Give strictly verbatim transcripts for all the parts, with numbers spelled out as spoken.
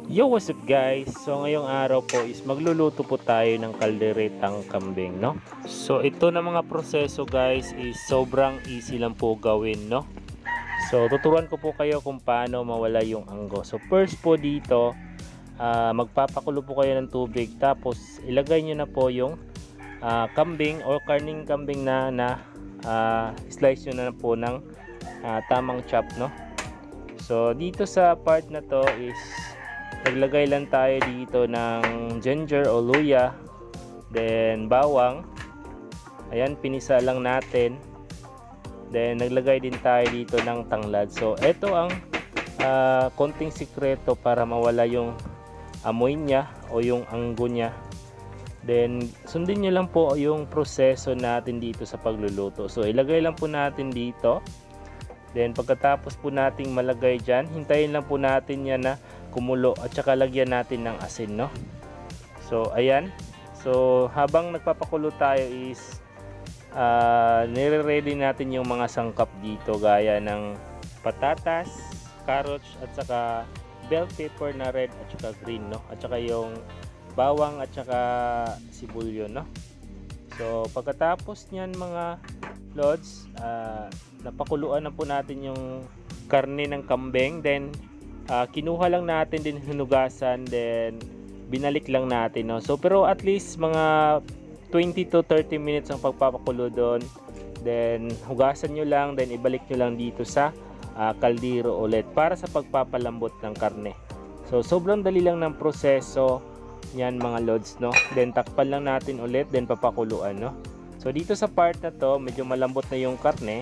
Yo, what's up guys? So ngayong araw po is magluluto po tayo ng kalderetang kambing, no? So ito na mga proseso guys is sobrang easy lang po gawin, no? So tuturuan ko po kayo kung paano mawala yung anggo. So first po dito, uh, magpapakulo po kayo ng tubig, tapos ilagay nyo na po yung uh, kambing or karning kambing na na uh, slice nyo na po ng uh, tamang chop, no? So dito sa part na to is naglagay lang tayo dito ng ginger o luya, then bawang, ayan, pinisa lang natin, then naglagay din tayo dito ng tanglad. So ito ang uh, konting sikreto para mawala yung amoy niya o yung anggo niya. Then sundin nyo lang po yung proseso natin dito sa pagluluto. So ilagay lang po natin dito, then pagkatapos po nating malagay dyan, hintayin lang po natin yan na kumulo at saka lagyan natin ng asin, no? So ayan, so habang nagpapakulo tayo is uh, nire-ready natin yung mga sangkap dito gaya ng patatas, carrots at saka bell pepper na red at saka green, no? At saka yung bawang at saka sibulyo, no? So pagkatapos niyan mga lods, uh, napakuluan na po natin yung karne ng kambing, then Uh, kinuha lang natin din, hinugasan, then binalik lang natin, no? So pero at least mga twenty to thirty minutes ang pagpapakulo doon, then hugasan nyo lang, then ibalik nyo lang dito sa uh, kaldero ulit para sa pagpapalambot ng karne. So sobrang dali lang ng proseso yan mga lods, no? Then takpan lang natin ulit, then papakuluan, no? So dito sa part na to medyo malambot na yung karne,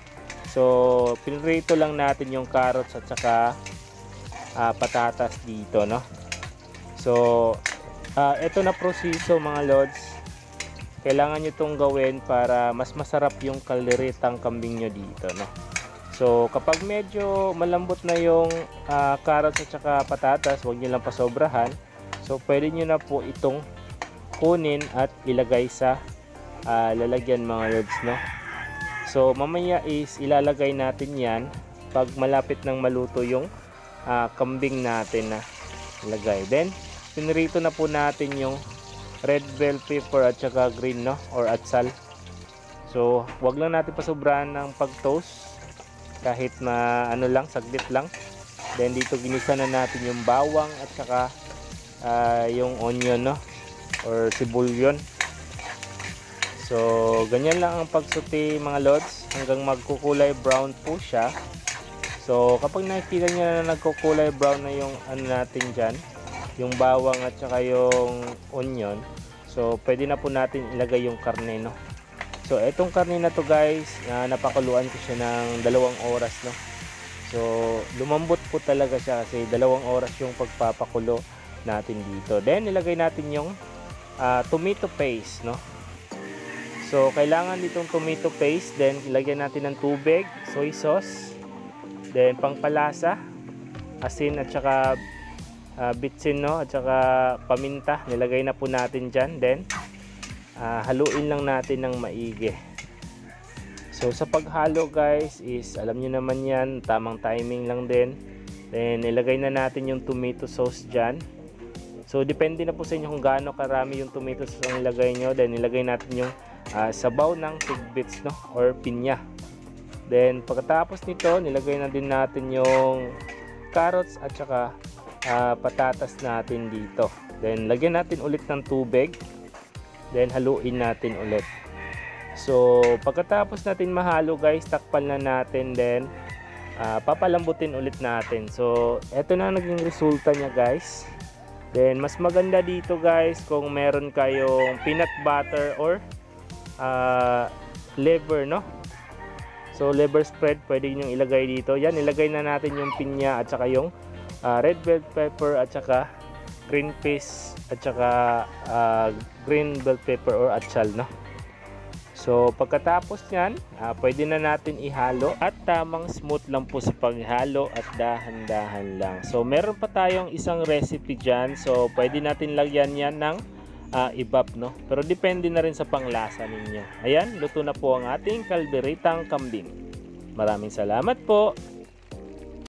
so pinrito lang natin yung carrots at saka Uh, patatas dito, no? So uh, ito na proseso mga lods, kailangan nyo itong gawin para mas masarap yung kalderetang kambing nyo dito, no? So kapag medyo malambot na yung uh, carrots at saka patatas, huwag nyo lang pasobrahan. So pwede nyo na po itong kunin at ilagay sa uh, lalagyan mga lods, no? So mamaya is ilalagay natin yan pag malapit ng maluto yung Uh, kambing natin na ilagay. Then pinrito na po natin yung red bell pepper at saka green, no, or atsal. So wag lang natin pasobrahan ng pag toast, kahit na ano lang, saglit lang. Then dito ginisa na natin yung bawang at saka uh, yung onion, no, or sibulyon. So ganyan lang ang pagsuti mga lods hanggang magkukulay brown po siya. So kapag nakikita nyo na nagkukulay brown na yung ano natin dyan, yung bawang at saka yung onion, so pwede na po natin ilagay yung karne, no? So etong karne na to guys, uh, napakuluan ko siya ng dalawang oras, no? So lumambot po talaga siya kasi dalawang oras yung pagpapakulo natin dito. Then ilagay natin yung uh, tomato paste, no? So kailangan ditong tomato paste, then ilagyan natin ng tubig, soy sauce, then pangpalasa, asin at saka uh, bitsin, no, at saka paminta, nilagay na po natin dyan. Then uh, haluin lang natin ng maigi. So sa paghalo guys is alam nyo naman yan, tamang timing lang din. Then nilagay na natin yung tomato sauce dyan. So depende na po sa inyo kung gaano karami yung tomato sauce ang nilagay nyo. Then nilagay natin yung uh, sabaw ng tigbits, no, or pinya. Then pagkatapos nito, nilagay na din natin yung carrots at saka uh, patatas natin dito. Then lagyan natin ulit ng tubig. Then haluin natin ulit. So pagkatapos natin mahalo guys, takpan na natin, then uh, papalambutin ulit natin. So eto na naging resulta niya guys. Then mas maganda dito guys kung meron kayong peanut butter or uh, liver, no? So liver spread pwede nyo ilagay dito. Yan, ilagay na natin yung pinya at saka yung uh, red bell pepper at saka green peas at saka uh, green bell pepper or atsal, no? So pagkatapos nyan, uh, pwede na natin ihalo at tamang smooth lang po sa paghalo at dahan-dahan lang. So meron pa tayong isang recipe dyan. So pwede natin lagyan yan ng uh, ibap, no? Pero depende na rin sa panglasa ninyo. Ayan, luto na po ang ating kalderetang kambing. Maraming salamat po.